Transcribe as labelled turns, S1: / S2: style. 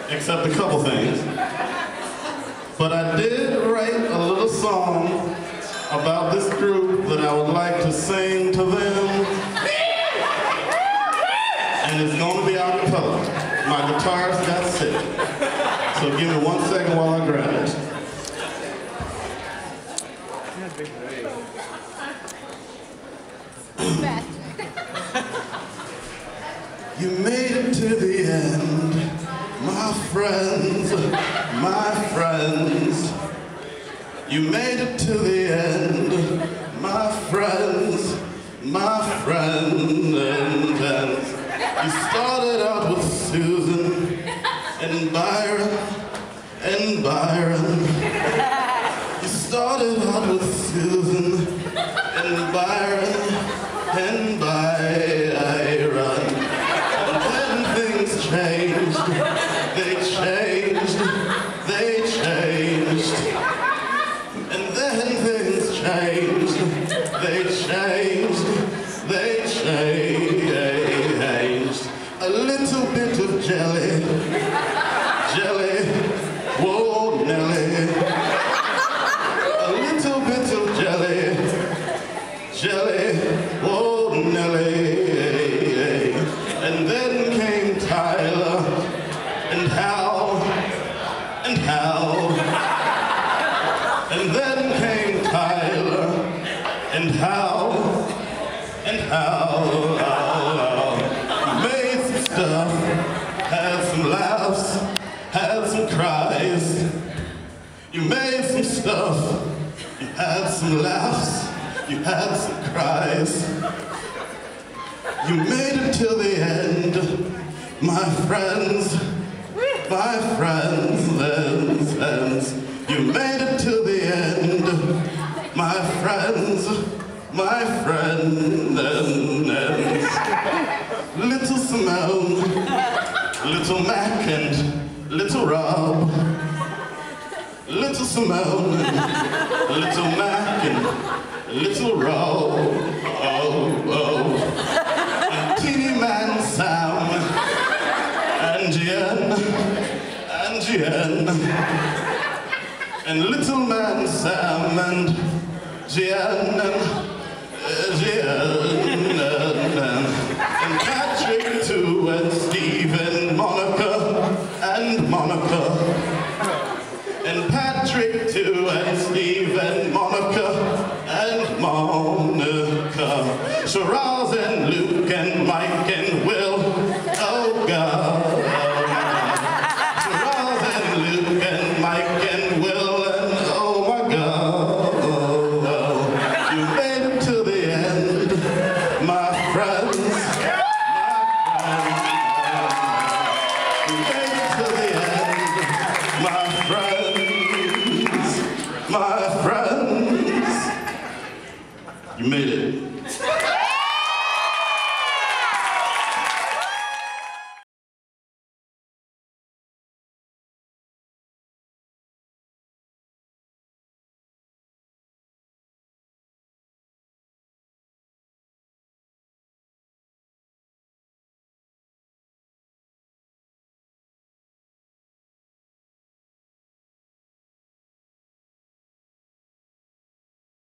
S1: except a couple things. But I did write a little song about this group that I would like to sing to them. And it's going to be a cappella. My guitar's got sick. So give me 1 second while I grab it. You made it to the end, my friends, my friends. You made it to the end, my friends, my friends. You started out with Susan and Byron and Byron. You started out with Susan and Byron and Byron. And then things changed, they changed, they changed. And then things changed, they changed, they changed. A little bit of jelly, jelly, whoa, Nelly. A little bit of jelly, jelly, whoa, Nelly. And then came Tyler, and Hal, and Hal. And then came Tyler, and Hal, and Hal. Made some stuff, had some laughs, had some cries. You made some stuff, you had some laughs, you had some cries. You made it till the end, my friends, my friends. You made it till the end, my friends, my friends. Little Simone, little Mac and little Rob. Little Simone, little Mac and little Rob. And teeny man Sam and Jen. And little man Sam and Jen. And Patrick too, and Steve and Monica, and Monica. And Patrick too, and Steve and Monica, and Monica. Shiraz and Luke and Mike and Will, oh God. Shiraz and Luke and Mike and Will, and oh my God. You made it to the end, my friends. You made it to the end, my friends. My friends. You made it.